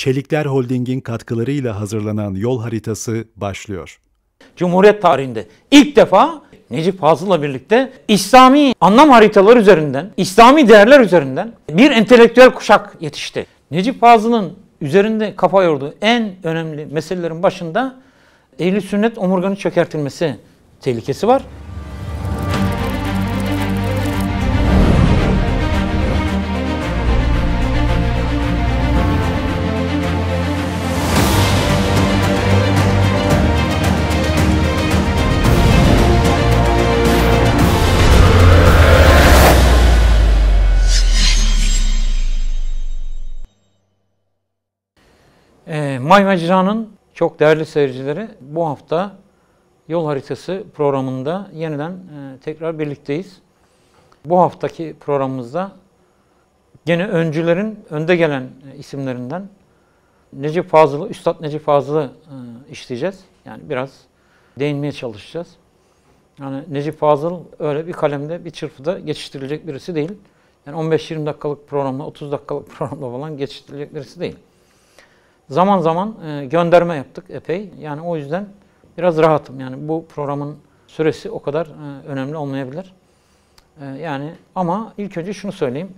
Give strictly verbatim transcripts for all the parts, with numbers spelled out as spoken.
Çelikler Holding'in katkılarıyla hazırlanan yol haritası başlıyor. Cumhuriyet tarihinde ilk defa Necip Fazıl'la birlikte İslami anlam haritaları üzerinden, İslami değerler üzerinden bir entelektüel kuşak yetişti. Necip Fazıl'ın üzerinde kafa yorduğu en önemli meselelerin başında ehl-i sünnet omurganın çökertilmesi tehlikesi var. E, May Mecra'nın çok değerli seyircileri, bu hafta yol haritası programında yeniden e, tekrar birlikteyiz. Bu haftaki programımızda gene öncülerin önde gelen e, isimlerinden Necip Fazıl'ı, Üstad Necip Fazıl'ı e, işleyeceğiz. Yani biraz değinmeye çalışacağız. Yani Necip Fazıl öyle bir kalemde, bir çırpıda geçiştirilecek birisi değil. Yani on beş yirmi dakikalık programla, otuz dakikalık programla falan geçiştirilecek birisi değil. Zaman zaman e, gönderme yaptık epey. Yani o yüzden biraz rahatım. Yani bu programın süresi o kadar e, önemli olmayabilir. E, yani ama ilk önce şunu söyleyeyim.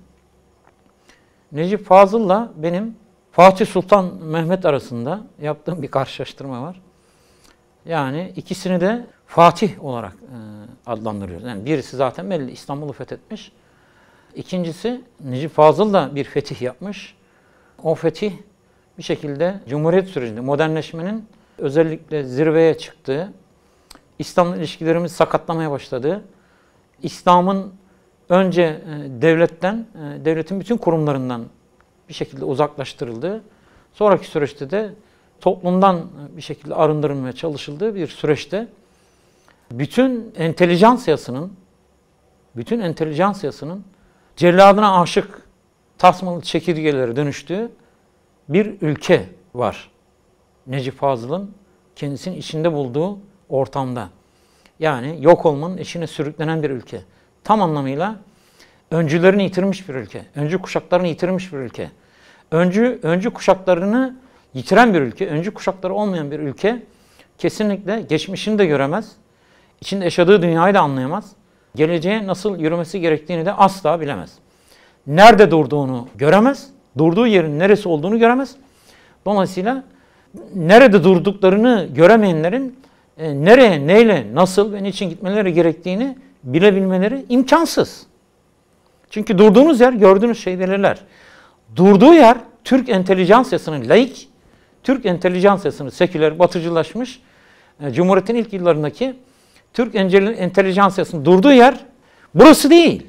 Necip Fazıl'la benim Fatih Sultan Mehmet arasında yaptığım bir karşılaştırma var. Yani ikisini de Fatih olarak e, adlandırıyoruz. Yani birisi zaten belli İstanbul'u fethetmiş. İkincisi Necip Fazıl da bir fetih yapmış. O fetih bir şekilde Cumhuriyet sürecinde modernleşmenin özellikle zirveye çıktığı, İslam'la ilişkilerimiz sakatlamaya başladığı, İslam'ın önce devletten, devletin bütün kurumlarından bir şekilde uzaklaştırıldığı, sonraki süreçte de toplumdan bir şekilde arındırılmaya çalışıldığı bir süreçte bütün entelijansiyasının, bütün entelijansiyasının celladına aşık tasmalı çekirgelere dönüştüğü bir ülke var. Necip Fazıl'ın kendisinin içinde bulduğu ortamda. Yani yok olmanın içine sürüklenen bir ülke. Tam anlamıyla öncülerini yitirmiş bir ülke. Öncü kuşaklarını yitirmiş bir ülke. Öncü, öncü kuşaklarını yitiren bir ülke. Öncü kuşakları olmayan bir ülke kesinlikle geçmişini de göremez. İçinde yaşadığı dünyayı da anlayamaz. Geleceğe nasıl yürümesi gerektiğini de asla bilemez. Nerede durduğunu göremez. Durduğu yerin neresi olduğunu göremez. Dolayısıyla nerede durduklarını göremeyenlerin e, nereye, neyle, nasıl ve niçin gitmeleri gerektiğini bilebilmeleri imkansız. Çünkü durduğunuz yer gördüğünüz şey belirler. Durduğu yer Türk entelijansiyasının laik, Türk entelijansiyasının seküler, batıcılaşmış, e, Cumhuriyet'in ilk yıllarındaki Türk entelijansiyasının durduğu yer burası değil.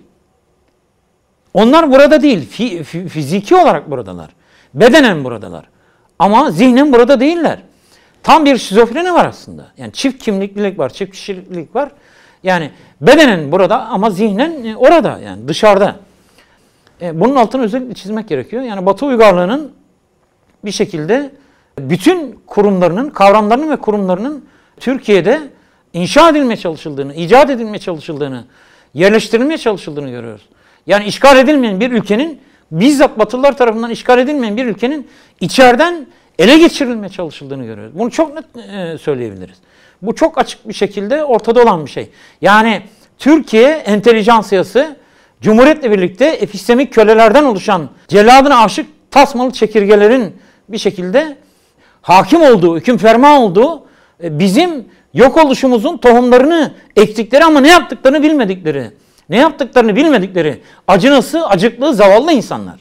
Onlar burada değil, fi, fi, fiziki olarak buradalar. Bedenen buradalar. Ama zihnen burada değiller. Tam bir şizofreni var aslında. Yani çift kimliklilik var, çift kişiliklik var. Yani bedenen burada ama zihnen orada, yani dışarıda. E, bunun altını özellikle çizmek gerekiyor. Yani Batı uygarlığının bir şekilde bütün kurumlarının, kavramlarının ve kurumlarının Türkiye'de inşa edilmeye çalışıldığını, icat edilmeye çalışıldığını, yerleştirilmeye çalışıldığını görüyoruz. Yani işgal edilmeyen bir ülkenin, bizzat Batılılar tarafından işgal edilmeyen bir ülkenin içeriden ele geçirilmeye çalışıldığını görüyoruz. Bunu çok net e, söyleyebiliriz. Bu çok açık bir şekilde ortada olan bir şey. Yani Türkiye entelijansiyası, Cumhuriyet'le birlikte epistemik kölelerden oluşan celladına aşık tasmalı çekirgelerin bir şekilde hakim olduğu, hüküm ferma olduğu, e, bizim yok oluşumuzun tohumlarını ektikleri ama ne yaptıklarını bilmedikleri, ne yaptıklarını bilmedikleri acınası, acıklı, zavallı insanlar.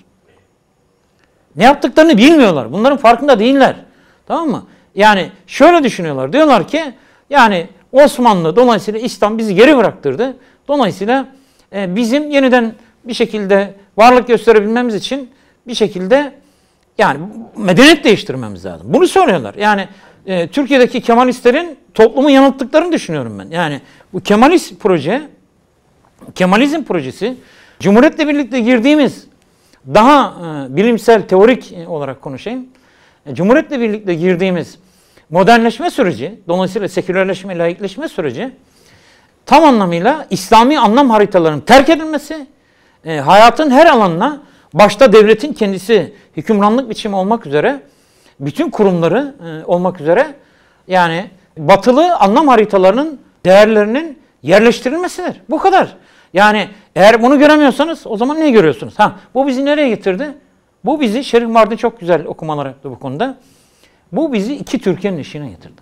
Ne yaptıklarını bilmiyorlar. Bunların farkında değiller. Tamam mı? Yani şöyle düşünüyorlar. Diyorlar ki yani Osmanlı dolayısıyla İslam bizi geri bıraktırdı. Dolayısıyla e, bizim yeniden bir şekilde varlık gösterebilmemiz için bir şekilde yani medeniyet değiştirmemiz lazım. Bunu söylüyorlar. Yani e, Türkiye'deki Kemalistlerin toplumu yanılttıklarını düşünüyorum ben. Yani bu Kemalist proje, Kemalizm projesi, Cumhuriyet'le birlikte girdiğimiz daha e, bilimsel, teorik e, olarak konuşayım. E, Cumhuriyet'le birlikte girdiğimiz modernleşme süreci, dolayısıyla sekülerleşme, laikleşme süreci tam anlamıyla İslami anlam haritalarının terk edilmesi, e, hayatın her alanına, başta devletin kendisi hükümranlık biçimi olmak üzere bütün kurumları e, olmak üzere yani batılı anlam haritalarının değerlerinin yerleştirilmesidir. Bu kadar. Yani eğer bunu göremiyorsanız o zaman ne görüyorsunuz? Ha, bu bizi nereye getirdi? Bu bizi, Şerif Mardin çok güzel okumalar yaptı bu konuda. Bu bizi iki Türkiye'nin eşiğine getirdi.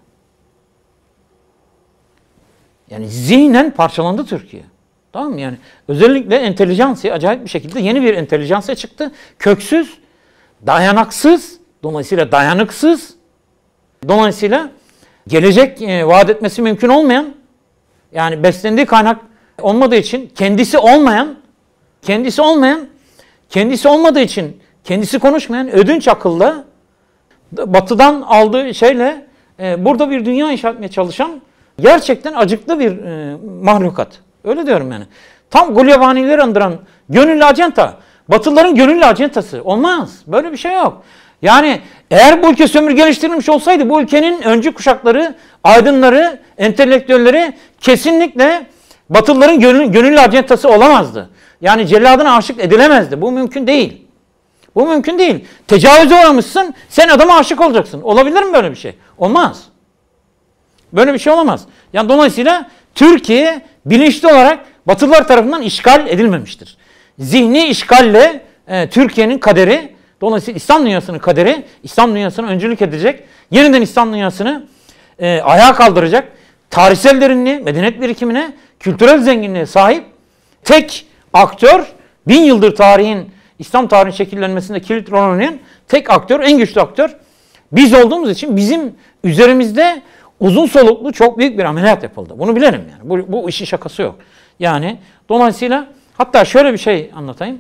Yani zihnen parçalandı Türkiye. Tamam mı? Yani özellikle entelijansiya acayip bir şekilde yeni bir entelijansiya çıktı. Köksüz, dayanaksız, dolayısıyla dayanıksız, dolayısıyla gelecek e, vaat etmesi mümkün olmayan, yani beslendiği kaynak olmadığı için kendisi olmayan, kendisi olmayan, kendisi olmadığı için kendisi konuşmayan ödünç akılla batıdan aldığı şeyle e, burada bir dünya inşa etmeye çalışan gerçekten acıklı bir e, mahlukat. Öyle diyorum yani. Tam Gulyabani'leri andıran gönüllü acenta. Batılıların gönüllü acentası. Olmaz. Böyle bir şey yok. Yani eğer bu ülke sömürgeleştirilmiş olsaydı bu ülkenin öncü kuşakları, aydınları, entelektüelleri kesinlikle Batılıların gönüllü, gönüllü acentası olamazdı. Yani celladına aşık edilemezdi. Bu mümkün değil. Bu mümkün değil. Tecavüze uğramışsın, sen adama aşık olacaksın. Olabilir mi böyle bir şey? Olmaz. Böyle bir şey olamaz. Yani dolayısıyla Türkiye bilinçli olarak Batılılar tarafından işgal edilmemiştir. Zihni işgalle e, Türkiye'nin kaderi, dolayısıyla İslam dünyasının kaderi, İslam dünyasına öncülük edecek, yeniden İslam dünyasını e, ayağa kaldıracak, tarihsel derinliğe, medeniyet birikimine, kültürel zenginliğe sahip tek aktör, bin yıldır tarihin, İslam tarihinin şekillenmesinde kilit rol oynayan tek aktör, en güçlü aktör biz olduğumuz için bizim üzerimizde uzun soluklu çok büyük bir ameliyat yapıldı. Bunu bilelim yani. Bu, bu işin şakası yok. Yani dolayısıyla hatta şöyle bir şey anlatayım.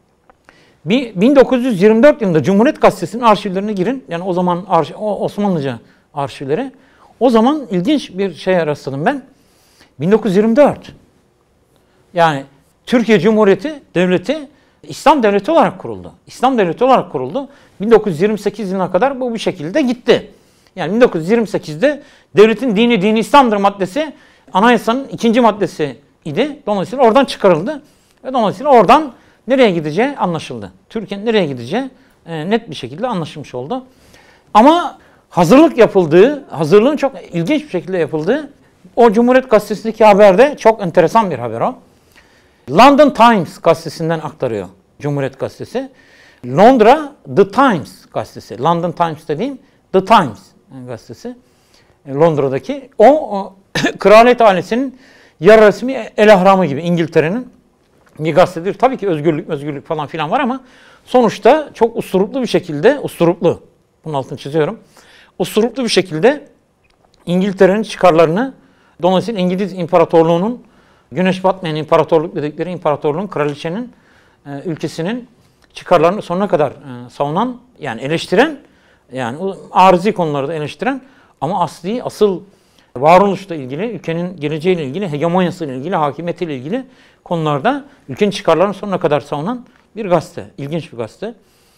bin dokuz yüz yirmi dört yılında Cumhuriyet Gazetesi'nin arşivlerine girin. Yani o zaman arşiv, o Osmanlıca arşivleri. O zaman ilginç bir şeye rastladım ben. bin dokuz yüz yirmi dört. Yani Türkiye Cumhuriyeti Devleti İslam Devleti olarak kuruldu. İslam Devleti olarak kuruldu. bin dokuz yüz yirmi sekiz yılına kadar bu bir şekilde gitti. Yani bin dokuz yüz yirmi sekizde devletin dini dini İslam'dır maddesi anayasanın ikinci maddesi idi. Dolayısıyla oradan çıkarıldı. Ve dolayısıyla oradan nereye gideceği anlaşıldı. Türkiye'nin nereye gideceği e, net bir şekilde anlaşılmış oldu. Ama hazırlık yapıldığı, hazırlığın çok ilginç bir şekilde yapıldığı o Cumhuriyet Gazetesi'ndeki haberde çok enteresan bir haber o. London Times gazetesinden aktarıyor Cumhuriyet Gazetesi. Londra The Times gazetesi. London Times dediğim The Times gazetesi. Londra'daki o, o kraliyet ailesinin yarı resmi el ahramı gibi İngiltere'nin bir gazetedir. Tabii ki özgürlük özgürlük falan filan var ama sonuçta çok usturuplu bir şekilde, usturuplu, bunun altını çiziyorum, usturuplu bir şekilde İngiltere'nin çıkarlarını, dolayısıyla İngiliz İmparatorluğu'nun, güneş batmayan imparatorluk dedikleri imparatorluğun, kraliçenin, e, ülkesinin çıkarlarını sonuna kadar e, savunan, yani eleştiren, yani arızi konularda eleştiren ama asli, asıl varoluşla ilgili, ülkenin geleceğiyle ilgili, hegemonyasıyla ilgili, hakimiyetiyle ilgili konularda ülkenin çıkarlarını sonuna kadar savunan bir gazete. İlginç bir gazete.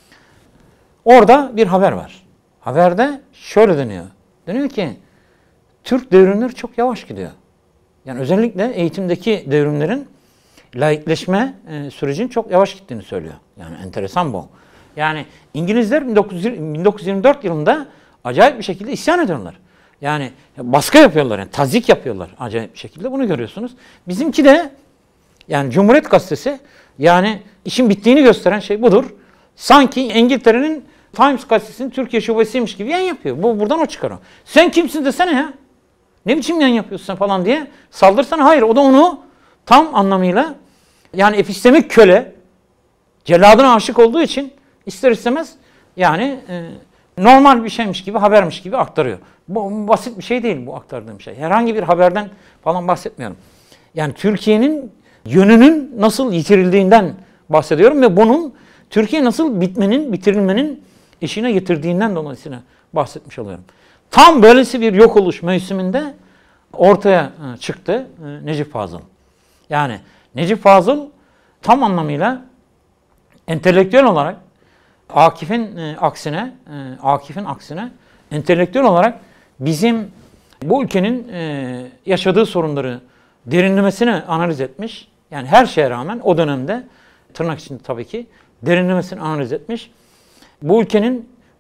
Orada bir haber var. Haberde şöyle deniyor. Deniyor ki Türk devrimleri çok yavaş gidiyor. Yani özellikle eğitimdeki devrimlerin laikleşme e, sürecinin çok yavaş gittiğini söylüyor. Yani enteresan bu. Yani İngilizler bin dokuz yüz yirmi dört yılında acayip bir şekilde isyan ediyorlar. Yani baskı yapıyorlar, yani tazyik yapıyorlar acayip bir şekilde. Bunu görüyorsunuz. Bizimki de yani Cumhuriyet Gazetesi, yani işin bittiğini gösteren şey budur. Sanki İngiltere'nin Times Gazetesi'nin Türkiye şubesiymiş gibi yayın yapıyor. Bu buradan o çıkar o. Sen kimsin desene ya. Ne biçim yayın yapıyorsun sen falan diye saldırsana. Hayır, o da onu tam anlamıyla, yani epistemik köle, celladına aşık olduğu için ister istemez yani e, normal bir şeymiş gibi, habermiş gibi aktarıyor. Bu basit bir şey değil bu aktardığım şey. Herhangi bir haberden falan bahsetmiyorum. Yani Türkiye'nin yönünün nasıl yitirildiğinden bahsediyorum ve bunun Türkiye nasıl bitmenin, bitirilmenin eşiğine getirdiğinden dolayısıyla bahsetmiş oluyorum. Tam böylesi bir yok oluş mevsiminde ortaya çıktı Necip Fazıl. Yani Necip Fazıl tam anlamıyla entelektüel olarak Akif'in aksine, Akif'in aksine entelektüel olarak bizim bu ülkenin yaşadığı sorunları derinlemesine analiz etmiş. Yani her şeye rağmen o dönemde, tırnak içinde tabii ki, derinlemesine analiz etmiş. Bu ülkenin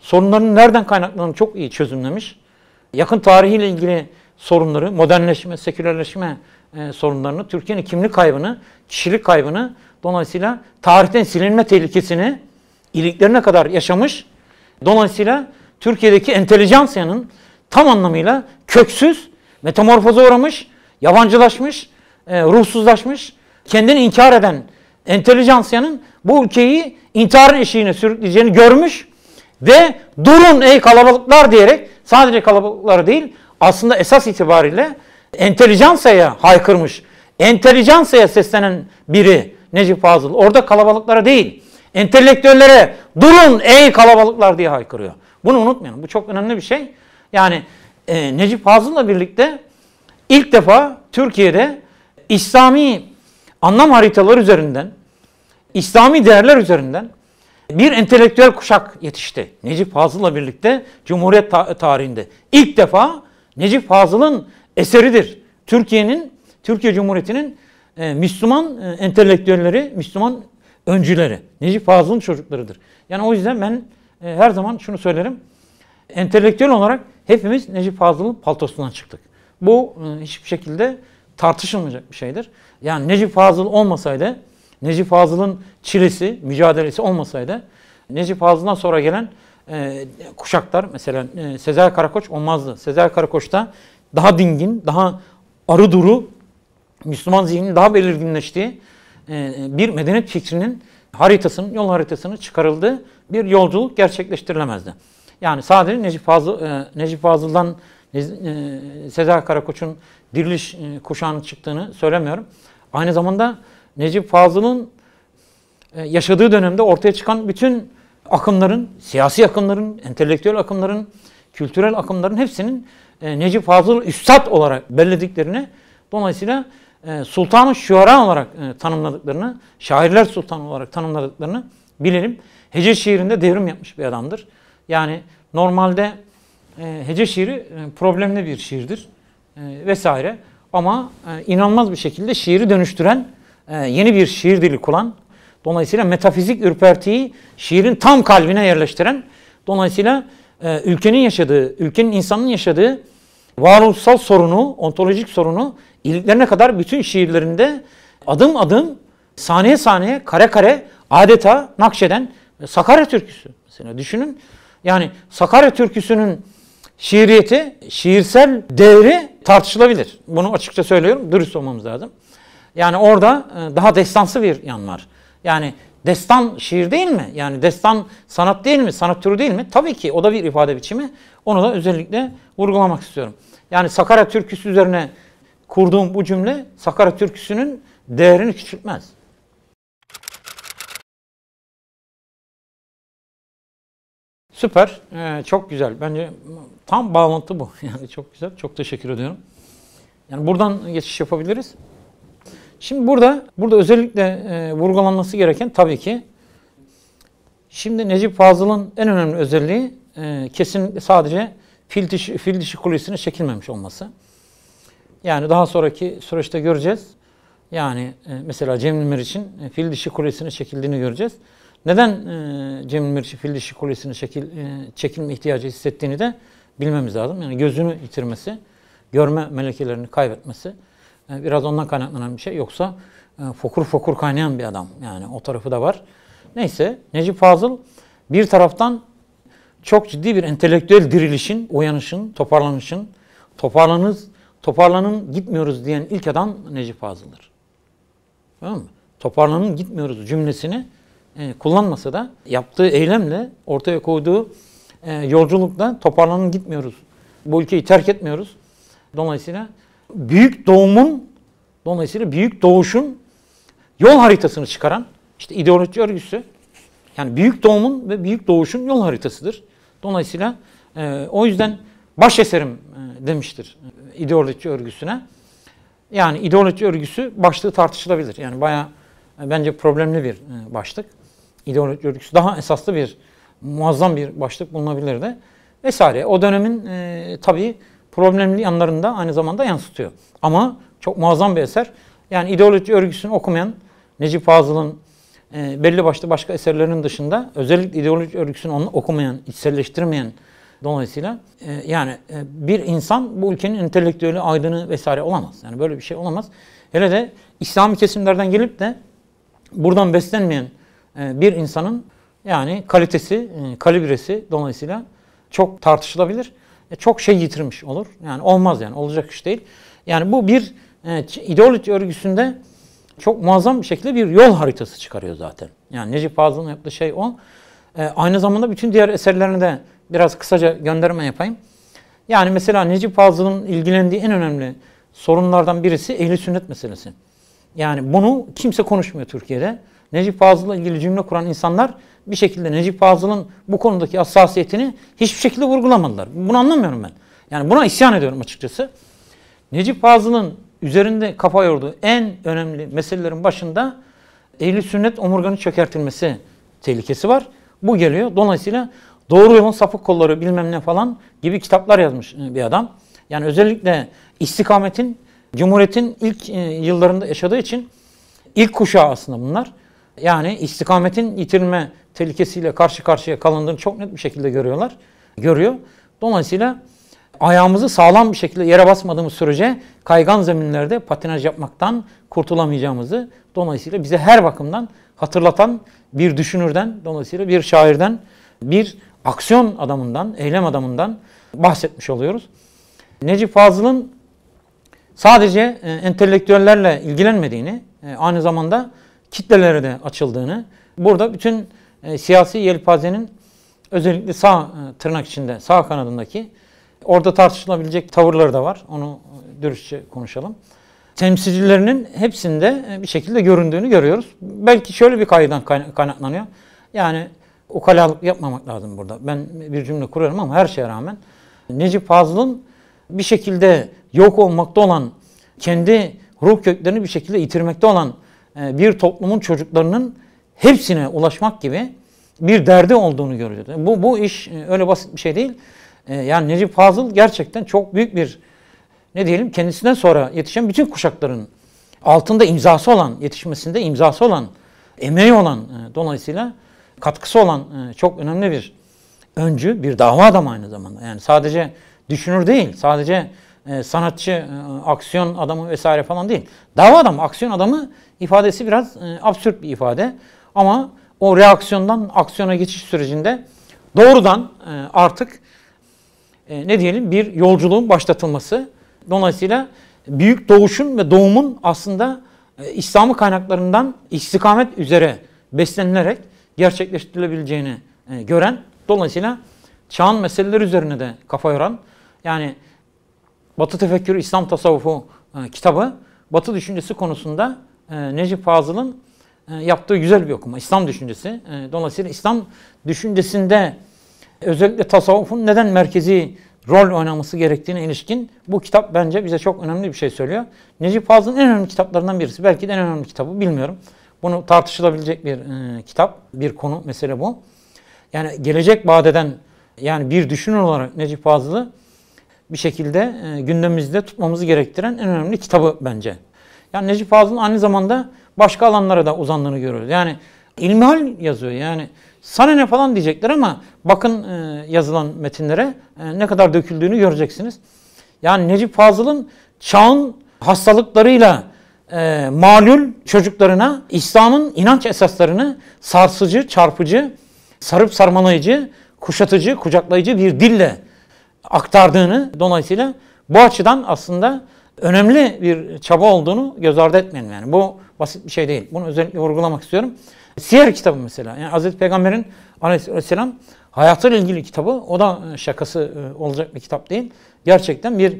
sorunların nereden kaynaklandığını çok iyi çözümlemiş. Yakın tarihiyle ilgili sorunları, modernleşme, sekülerleşme e, sorunlarını, Türkiye'nin kimlik kaybını, kişilik kaybını, dolayısıyla tarihten silinme tehlikesini iliklerine kadar yaşamış. Dolayısıyla Türkiye'deki entelijansiyanın tam anlamıyla köksüz, metamorfoza uğramış, yabancılaşmış, e, ruhsuzlaşmış, kendini inkar eden entelijansiyanın bu ülkeyi intiharın eşiğine sürükleyeceğini görmüş ve durun ey kalabalıklar diyerek sadece kalabalıklar değil, aslında esas itibariyle entelijansiyaya haykırmış, entelijansiyaya seslenen biri Necip Fazıl. Orada kalabalıklara değil, entelektüellere durun ey kalabalıklar diye haykırıyor. Bunu unutmayalım. Bu çok önemli bir şey. Yani e, Necip Fazıl'la birlikte ilk defa Türkiye'de İslami anlam haritaları üzerinden, İslami değerler üzerinden bir entelektüel kuşak yetişti. Necip Fazıl'la birlikte Cumhuriyet ta- tarihinde. İlk defa Necip Fazıl'ın eseridir. Türkiye'nin, Türkiye Cumhuriyeti'nin e, Müslüman e, entelektüelleri, Müslüman öncüleri. Necip Fazıl'ın çocuklarıdır. Yani o yüzden ben e, her zaman şunu söylerim. Entelektüel olarak hepimiz Necip Fazıl'ın paltosundan çıktık. Bu e, hiçbir şekilde tartışılmayacak bir şeydir. Yani Necip Fazıl olmasaydı, Necip Fazıl'ın çilesi, mücadelesi olmasaydı, Necip Fazıl'dan sonra gelen e, kuşaklar, mesela e, Sezai Karakoç olmazdı. Sezai Karakoç da daha dingin, daha arı duru, Müslüman zihninin daha belirginleştiği e, bir medeniyet fikrinin haritasının, yol haritasının çıkarıldığı bir yolculuk gerçekleştirilemezdi. Yani sadece Necip Fazıl, e, Necip Fazıl'dan e, Sezai Karakoç'un diriliş e, kuşağının çıktığını söylemiyorum. Aynı zamanda Necip Fazıl'ın e, yaşadığı dönemde ortaya çıkan bütün akımların, siyasi akımların, entelektüel akımların, kültürel akımların hepsinin e, Necip Fazıl üstad olarak belirlediklerini, dolayısıyla e, Sultan-ı Şuara olarak e, tanımladıklarını, şairler sultanı olarak tanımladıklarını bilelim. Hece şiirinde devrim yapmış bir adamdır. Yani normalde e, hece şiiri e, problemli bir şiirdir e, vesaire. Ama e, inanılmaz bir şekilde şiiri dönüştüren, e, yeni bir şiir dili kuran, dolayısıyla metafizik ürpertiyi şiirin tam kalbine yerleştiren, dolayısıyla e, ülkenin yaşadığı, ülkenin insanın yaşadığı varoluşsal sorunu, ontolojik sorunu iliklerine kadar bütün şiirlerinde adım adım, saniye saniye, kare kare adeta nakşeden Sakarya türküsü. Mesela düşünün, yani Sakarya türküsünün şiiriyeti, şiirsel değeri tartışılabilir. Bunu açıkça söylüyorum, dürüst olmamız lazım. Yani orada daha destansı bir yan var. Yani destan şiir değil mi? Yani destan sanat değil mi? Sanat türü değil mi? Tabii ki o da bir ifade biçimi. Onu da özellikle vurgulamak istiyorum. Yani Sakarya türküsü üzerine kurduğum bu cümle Sakarya türküsünün değerini küçültmez. Süper, ee, çok güzel. Bence tam bağlantı bu. Yani çok güzel, çok teşekkür ediyorum. Yani buradan geçiş yapabiliriz. Şimdi burada, burada özellikle e, vurgulanması gereken tabii ki, şimdi Necip Fazıl'ın en önemli özelliği e, kesinlikle sadece fil dişi, fil dişi kulesine çekilmemiş olması. Yani daha sonraki süreçte göreceğiz. Yani e, mesela Cemil Meriç'in e, fil dişi kulesine çekildiğini göreceğiz. Neden e, Cemil Meriç'in fil dişi kulesine çekil, e, çekilme ihtiyacı hissettiğini de bilmemiz lazım. Yani gözünü yitirmesi, görme melekelerini kaybetmesi e, biraz ondan kaynaklanan bir şey. Yoksa e, fokur fokur kaynayan bir adam. Yani o tarafı da var. Neyse, Necip Fazıl bir taraftan çok ciddi bir entelektüel dirilişin, uyanışın, toparlanışın, toparlanız, toparlanın gitmiyoruz diyen ilk adam Necip Fazıl'dır. Tamam mı? Toparlanın gitmiyoruz cümlesini e, kullanmasa da yaptığı eylemle, ortaya koyduğu e, yolculukla toparlanın gitmiyoruz. Bu ülkeyi terk etmiyoruz. Dolayısıyla büyük doğumun, dolayısıyla büyük doğuşun yol haritasını çıkaran işte ideoloji örgüsü, yani büyük doğumun ve büyük doğuşun yol haritasıdır. Dolayısıyla e, o yüzden baş eserim e, demiştir e, ideoloji örgüsüne. Yani ideoloji örgüsü başlığı tartışılabilir. Yani bayağı e, bence problemli bir e, başlık. İdeoloji örgüsü daha esaslı bir, muazzam bir başlık bulunabilirdi. Vesaire. O dönemin e, tabii problemli yanlarını da aynı zamanda yansıtıyor. Ama çok muazzam bir eser. Yani ideoloji örgüsünü okumayan, Necip Fazıl'ın e, belli başlı başka eserlerinin dışında özellikle ideolojik örgüsünü onu okumayan, içselleştirmeyen dolayısıyla e, yani e, bir insan bu ülkenin entelektüeli, aydını vesaire olamaz. Yani böyle bir şey olamaz. Hele de İslami kesimlerden gelip de buradan beslenmeyen e, bir insanın yani kalitesi, e, kalibresi dolayısıyla çok tartışılabilir. E, çok şey yitirmiş olur. Yani olmaz yani. Olacak iş değil. Yani bu bir e, ideoloji örgüsünde çok muazzam bir şekilde bir yol haritası çıkarıyor zaten. Yani Necip Fazıl'ın yaptığı şey o. E, aynı zamanda bütün diğer eserlerine de biraz kısaca gönderme yapayım. Yani mesela Necip Fazıl'ın ilgilendiği en önemli sorunlardan birisi ehli sünnet meselesi. Yani bunu kimse konuşmuyor Türkiye'de. Necip Fazıl'la ilgili cümle kuran insanlar bir şekilde Necip Fazıl'ın bu konudaki hassasiyetini hiçbir şekilde vurgulamadılar. Bunu anlamıyorum ben. Yani buna isyan ediyorum açıkçası. Necip Fazıl'ın üzerinde kafa yorduğu en önemli meselelerin başında ehli sünnet omurganın çökertilmesi tehlikesi var. Bu geliyor. Dolayısıyla Doğru Yolun Sapık Kolları bilmem ne falan gibi kitaplar yazmış bir adam. Yani özellikle istikametin, Cumhuriyet'in ilk yıllarında yaşadığı için ilk kuşağı aslında bunlar. Yani istikametin yitirilme tehlikesiyle karşı karşıya kalındığını çok net bir şekilde görüyorlar. Görüyor. Dolayısıyla ayağımızı sağlam bir şekilde yere basmadığımız sürece kaygan zeminlerde patinaj yapmaktan kurtulamayacağımızı dolayısıyla bize her bakımdan hatırlatan bir düşünürden, dolayısıyla bir şairden, bir aksiyon adamından, eylem adamından bahsetmiş oluyoruz. Necip Fazıl'ın sadece e, entelektüellerle ilgilenmediğini, e, aynı zamanda kitlelere de açıldığını, burada bütün e, siyasi yelpazenin özellikle sağ e, tırnak içinde, sağ kanadındaki orada tartışılabilecek tavırları da var. Onu e, dürüstçe konuşalım. Temsilcilerinin hepsinde e, bir şekilde göründüğünü görüyoruz. Belki şöyle bir kayıdan kaynaklanıyor. Yani ukalalık yapmamak lazım burada. Ben bir cümle kuruyorum ama her şeye rağmen Necip Fazıl'ın bir şekilde yok olmakta olan, kendi ruh köklerini bir şekilde yitirmekte olan bir toplumun çocuklarının hepsine ulaşmak gibi bir derdi olduğunu görüyoruz. Bu, bu iş öyle basit bir şey değil. Yani Necip Fazıl gerçekten çok büyük bir, ne diyelim, kendisinden sonra yetişen bütün kuşakların altında imzası olan, yetişmesinde imzası olan, emeği olan, dolayısıyla katkısı olan çok önemli bir öncü, bir dava adamı aynı zamanda. Yani sadece düşünür değil, sadece e, sanatçı, e, aksiyon adamı vesaire falan değil. Dava adamı, aksiyon adamı ifadesi biraz e, absürt bir ifade. Ama o reaksiyondan aksiyona geçiş sürecinde doğrudan e, artık e, ne diyelim bir yolculuğun başlatılması. Dolayısıyla büyük doğuşun ve doğumun aslında e, İslami kaynaklarından istikamet üzere beslenilerek gerçekleştirilebileceğini e, gören, dolayısıyla çağın meseleleri üzerine de kafa yoran, yani Batı Tefekkürü, İslam Tasavvufu e, kitabı, Batı düşüncesi konusunda e, Necip Fazıl'ın e, yaptığı güzel bir okuma. İslam düşüncesi. E, dolayısıyla İslam düşüncesinde özellikle tasavvufun neden merkezi rol oynaması gerektiğine ilişkin bu kitap bence bize çok önemli bir şey söylüyor. Necip Fazıl'ın en önemli kitaplarından birisi. Belki de en önemli kitabı, bilmiyorum. Bunu tartışılabilecek bir e, kitap, bir konu, mesele bu. Yani gelecek vaat eden, yani bir düşünür olarak Necip Fazıl'ı bir şekilde e, gündemimizde tutmamızı gerektiren en önemli kitabı bence. Yani Necip Fazıl'ın aynı zamanda başka alanlara da uzandığını görüyoruz. Yani ilmihal yazıyor. Yani sana ne falan diyecekler ama bakın e, yazılan metinlere e, ne kadar döküldüğünü göreceksiniz. Yani Necip Fazıl'ın çağın hastalıklarıyla e, malul çocuklarına İslam'ın inanç esaslarını sarsıcı, çarpıcı, sarıp sarmalayıcı, kuşatıcı, kucaklayıcı bir dille aktardığını, dolayısıyla bu açıdan aslında önemli bir çaba olduğunu göz ardı etmeyelim. Yani bu basit bir şey değil. Bunu özellikle vurgulamak istiyorum. Siyer kitabı mesela. Yani Hazreti Peygamber'in aleyhisselam hayatıyla ilgili kitabı, o da şakası olacak bir kitap değil. Gerçekten bir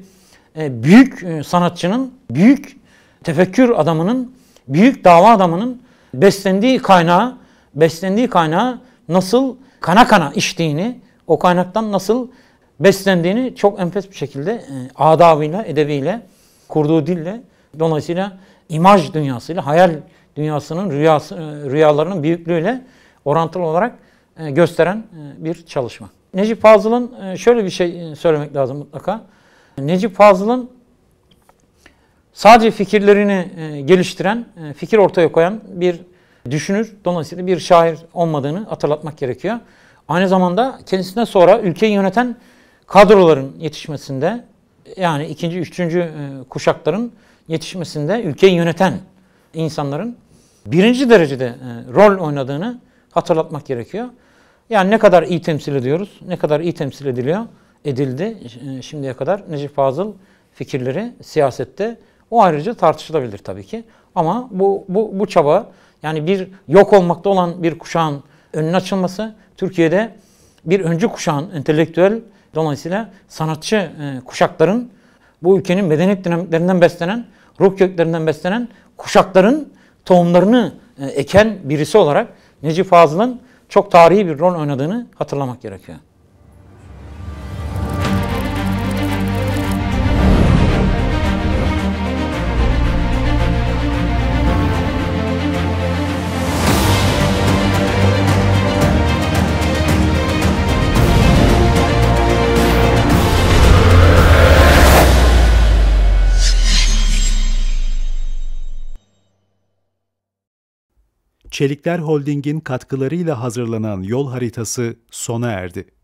büyük sanatçının, büyük tefekkür adamının, büyük dava adamının beslendiği kaynağı, beslendiği kaynağı nasıl kana kana içtiğini, o kaynaktan nasıl beslendiğini çok enfes bir şekilde e, adabıyla, edebiyle, kurduğu dille, dolayısıyla imaj dünyasıyla, hayal dünyasının rüyası, e, rüyalarının büyüklüğüyle orantılı olarak e, gösteren e, bir çalışma. Necip Fazıl'ın e, şöyle bir şey söylemek lazım mutlaka. Necip Fazıl'ın sadece fikirlerini e, geliştiren, e, fikir ortaya koyan bir düşünür. Dolayısıyla bir şair olmadığını hatırlatmak gerekiyor. Aynı zamanda kendisinden sonra ülkeyi yöneten kadroların yetişmesinde, yani ikinci, üçüncü kuşakların yetişmesinde ülkeyi yöneten insanların birinci derecede rol oynadığını hatırlatmak gerekiyor. Yani ne kadar iyi temsil ediyoruz, ne kadar iyi temsil ediliyor, edildi şimdiye kadar Necip Fazıl fikirleri siyasette, o ayrıca tartışılabilir tabii ki. Ama bu, bu, bu çaba, yani bir yok olmakta olan bir kuşağın önünün açılması, Türkiye'de bir öncü kuşağın entelektüel, dolayısıyla sanatçı e, kuşakların, bu ülkenin medeniyet dinamiklerinden beslenen, ruh köklerinden beslenen kuşakların tohumlarını e, eken birisi olarak Necip Fazıl'ın çok tarihi bir rol oynadığını hatırlamak gerekiyor. Çelikler Holding'in katkılarıyla hazırlanan yol haritası sona erdi.